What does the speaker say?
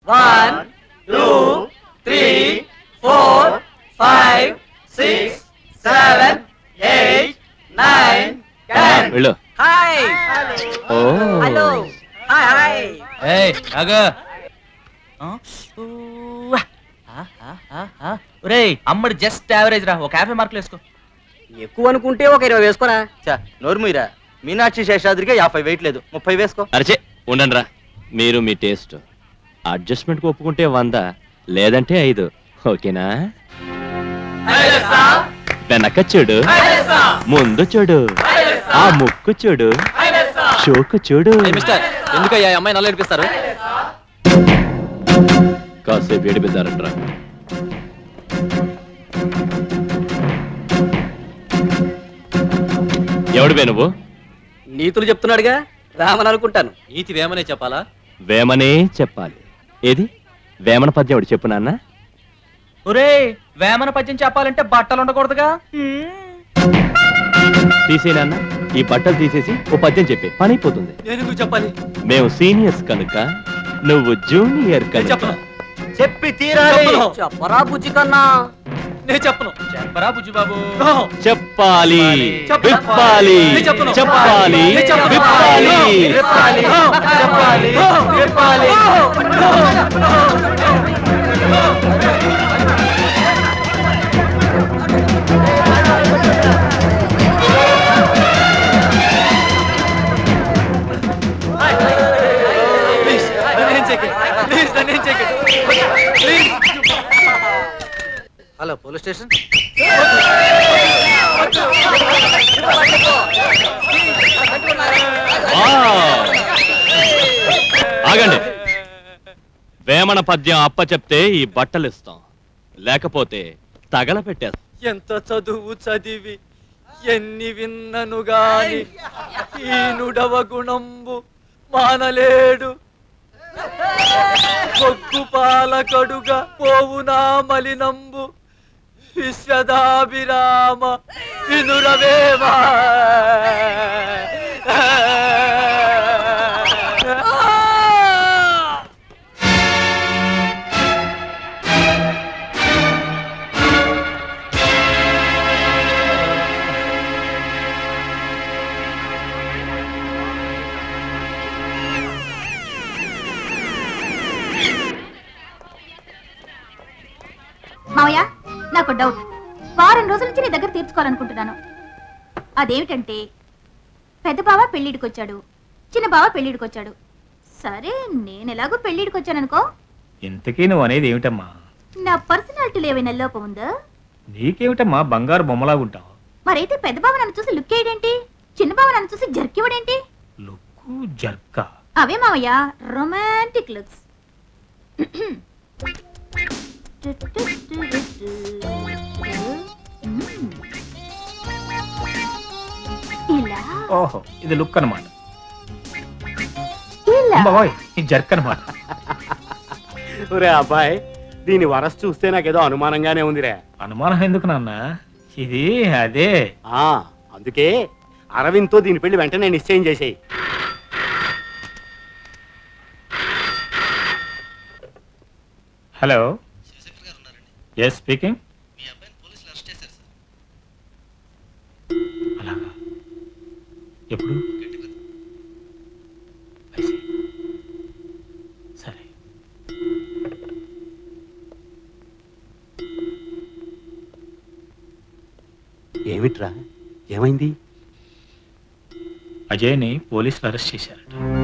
1 2 3 4 5 6 7 8 9 10 వెళ్ళు. హాయ్ ఓ hello hi hi ఏయ్ ఆగు. ఒరేయ్ అమ్మడి జస్ట్ యావరేజ్ రా, ఒక 50 మార్కులు వేసుకో. ఎక్కువ అనుకుంటే ఒక 20 వేసుకోరా. నోర్మీరా మీనాక్షి శేషాద్రికి 50 వేయట్లేదు, 30 వేసుకో. అరచే ఉండండి రా, మీరు మీ టేస్ట్ అడ్జస్ట్మెంట్ ఒప్పుకుంటే 100, లేదంటే 5. ఓకేనా? వెనక చూడు, ముందు చూడు, ఆ ముక్కు చూడు, షోకు చూడు. మిస్టర్ ఎందుకయ్యా అమ్మాయి నల్ల ఏడిపిస్తారు? కాసేపు ఏడిపిద్దారంట్రా. ఎవడివే నువ్వు? నీతులు చెప్తున్నాడుగా, రామని అనుకుంటాను. నీతి వేమనే చెప్పాలా? వేమనే చెప్పాలి. ఏది వేమన పద్యం ఒకటి చెప్పు నాన్న. ఒరే వేమన పద్యం చెప్పాలంటే బట్టలు ఉండకూడదుగా. తీసేనాన్న, ఈ బట్టలు తీసేసి ఓ పద్యం చెప్పే పని అయిపోతుంది. నేను చెప్పాలి? మేము సీనియర్స్ కనుక, నువ్వు జూనియర్ కనుక. చెప్పి తీరాలి. చెప్పరా బుజ్జి కన్నా. నేను చెప్పను. చెప్పరా బుజ్జి బాబు. చెప్పాలి, విప్పాలి, చెప్పాలి, విప్పాలి, చెప్పాలి, విప్పాలి. Hello police station. ఆగండి. వేమన పద్యం అప్ప చెప్తే ఈ బట్టలు ఇస్తాం, లేకపోతే తగల పెట్టేస్తాం. ఎంత చదువు చదివి ఎన్ని విన్నను గాని ఈనుడవ గుణంబు మానలేడు. కొగ్గు పాలకడుగా పోవునా మలినంబు విశ్వదాభిరామ వినురవేమా. మావయ్య, నాకు డౌట్. వారం రోజుల నుంచి నీ దగ్గర తీర్చుకోవాలనుకుంటున్నాను. అదేమిటంటే, పెద్ద బావ పెళ్లిడికి వచ్చాడు, చిన్న బావ పెళ్లిడికి వచ్చాడు. సరే, నేను ఎలాగో పెళ్లిడికి వచ్చాననుకో. ఇంతకీ నువ్వు అనేది ఏమిటమ్మా? నా పర్సనాలిటీలో ఏమైనా లోపం ఉందా? నీకేమిటమ్మా బంగారు బొమ్మలాగుంటావు. మరైతే పెద్ద బావ నన్ను చూసి లుక్ వేయడేంటి, చిన్న బావ నన్ను చూసి జర్కివడేంటి? లుక్కు జర్కా అవే మావయ్య రొమాంటిక్ లుక్స్. ఇలా. ఓహో, ఇది లుక్ అన్నమాట. ఇలా. బాబాయ్, ఇది జర్క్ అన్నమాట. ఒరే అబ్బాయి, దీని వరస చూస్తే నాకేదో అనుమానంగానే ఉందిరే. అనుమానం ఎందుకు నాన్న? ఇది అదే. అందుకే అరవింద్తో దీని పెళ్లి వెంటనే నిశ్చయం చేసేయి. Hello, yes speaking. అలాగా, ఎప్పుడు? సరే. ఏమిట్రా, ఏమైంది? అజయ్ని పోలీసులు అరెస్ట్ చేశారట.